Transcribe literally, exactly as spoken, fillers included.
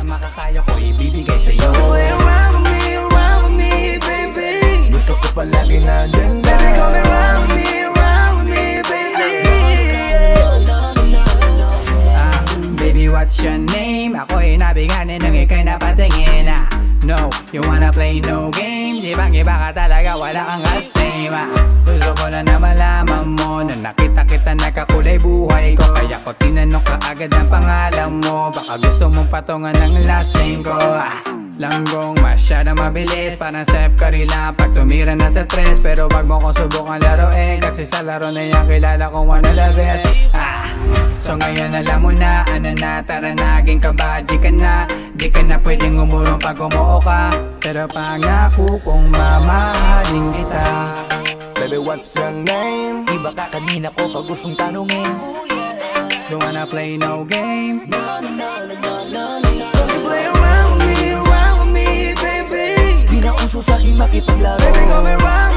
makakaya ko ibibigay sa'yo. Play around with me, around with me, baby. Gusto ko palagi na dyan. Baby, come around with me, around with me, baby. Ah, baby, what's your name? Ako'y nabiganin nung ika'y napatingin. ah No, you wanna play no game? Di bang iba ka talaga, wala kang kasame. ah Gusto ko lang na malaman mo na nakita kita nakakulay buhay ko. Kaya ko tinanong ka agad ang pangalan mo. Baka gusto mong patungan ng last name ko. ah Langgong masyadong mabilis, parang Steph Curry lang pag tumira na sa tres. Pero wag mo kong subukan laruin, kasi sa laro na yan kilala kong one of the best. ah So ngayon alam mo na, ano na, tara naging kabadji ka na. Di ka na pwedeng umurong pag umuo ka, pero pangako kong mamahalin kita. Baby, what's your name? Iba ka kanina ko pag gustong tanungin. Don't wanna play no game. Play around with me, around with me, baby. Di na uso sa'kin makipaglaro. Baby, come around